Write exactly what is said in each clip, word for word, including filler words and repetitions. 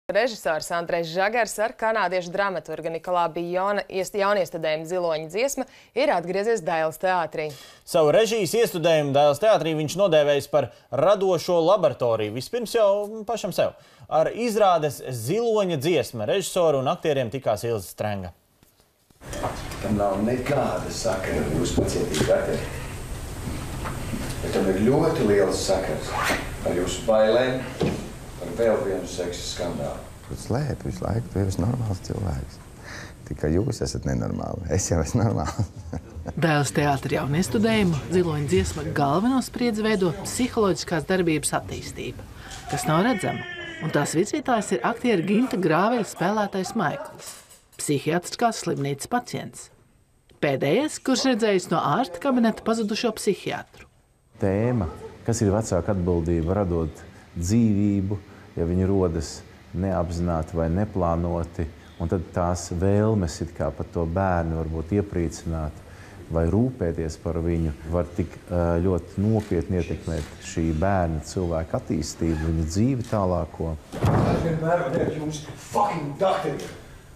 Režisors Andrejs Žagars ar kanādiešu dramaturga Nikolā Bijona jauniestudējumu Ziloņa dziesma ir atgriezies Dailes teātrī. Savu režijas iestudējumu Dailes teātrī viņš nodēvējis par radošo laboratoriju, vispirms jau pašam sev. Ar izrādes Ziloņa dziesma režisoru un aktieriem tikās Ilze Strenga. Tam nav nekāda sakara ar jūsu pacietību akteri. Bet tam ir ļoti liels sakars ar jūsu bailēm. Ar vēl vienu seksa skandālu. Tu slēpi visu laiku, tu esi normāls cilvēks. Tikai jūs esat nenormāli. Es jau esmu normāls. Dailes teātra jauniestudējumu Ziloņa dziesma galveno spriedzi veido psiholoģiskās darbības attīstība, kas nav redzama, un tās virzītājs ir aktiera Ginta Grāveļa spēlētais Maikls, psihiatriskās slimnīcas pacients. Pēdējais, kurš redzējis no ārsta kabineta pazudušo psihiatru. Tēma, kas ir vecāka atbildība radot dzīvību, ja viņi rodas neapzināti vai neplānoti, un tad tās vēlmes it kā par to bērnu varbūt iepriecināt vai rūpēties par viņu, var tik ļoti nopietni ietekmēt šī bērna cilvēka attīstību, viņa dzīvi tālāko. Es vienmēr varētu jums fucking doktoriem.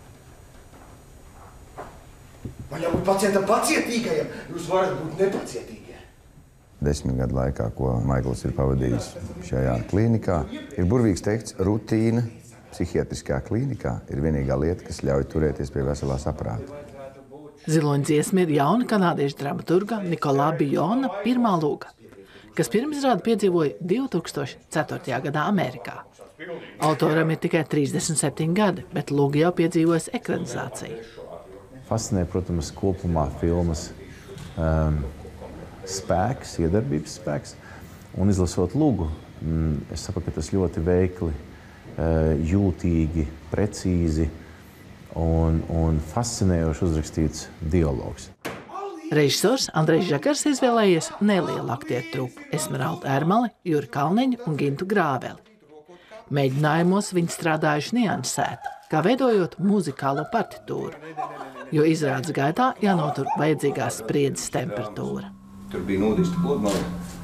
Man jābūt pacientam pacietīgajam, jūs varat būt nepacietīgie. Desmit gadu laikā, ko Maikls ir pavadījis šajā klīnikā, ir burvīgs teikts, rutīna psihiatriskā klīnikā ir vienīgā lieta, kas ļauj turēties pie veselā saprāta. Ziloņa dziesma ir jauna kanādiešu dramaturga Nikolā Bijona pirmā lūga, kas pirmizrādi piedzīvoja divi tūkstoši ceturtajā gadā Amerikā. Autoram ir tikai trīsdesmit septiņi gadi, bet lūga jau piedzīvojas ekranizāciju. Fascinē, protams, kopumā filmas um, spēks, iedarbības spēks, un izlasot lūgu, es saprotu, ka tas ļoti veikli, jūtīgi, precīzi un, un fascinējoši uzrakstīts dialogs. Režisors Andrejs Žagars izvēlējies nelielu aktieru trupu Esmeraldu Ermali, Juri Kalniņu un Gintu Grāveli. Mēģinājumos viņi strādājuši niansēti, kā veidojot muzikālo partitūru, jo izrādes gaitā jānotur vajadzīgā spriedzes temperatūra. Tur bija nūdisti pludmali.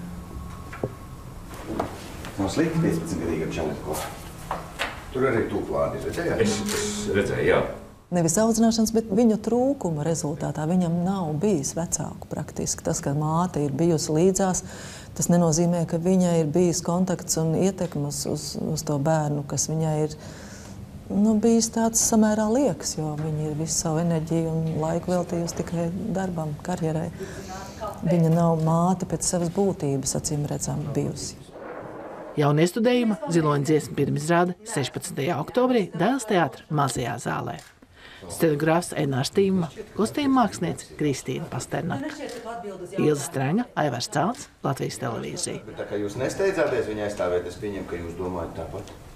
Nav slikti piecpadsmitgadīgam čaletko. Tur arī tūplādi redzējāt? Es, es redzēju, jā. Nevis audzināšanas, bet viņu trūkuma rezultātā. Viņam nav bijis vecāku praktiski. Tas, ka māte ir bijusi līdzās, tas nenozīmē, ka viņai ir bijis kontakts un ietekmes uz, uz to bērnu, kas viņai ir nu, bijis tāds samērā liekas, jo viņa ir visu savu enerģiju un laiku veltījusi tikai darbam, karjerai. Viņa nav māte pēc savas būtības, acīm redzam, bijusi. Jauniestudējuma Ziloņa dziesma pirmizrāde sešpadsmitajā oktobrī Dailes teātra mazajā zālē. Scenogrāfs Enārs Tīma, kostīma māksliniece Kristīna Pasternaka. Ilze Strenga, Aivars Celts, Latvijas televīzija. Bet tā kā jūs nesteidzāties viņai aizstāvēt, es pieņemu, ka jūs domājat tāpat.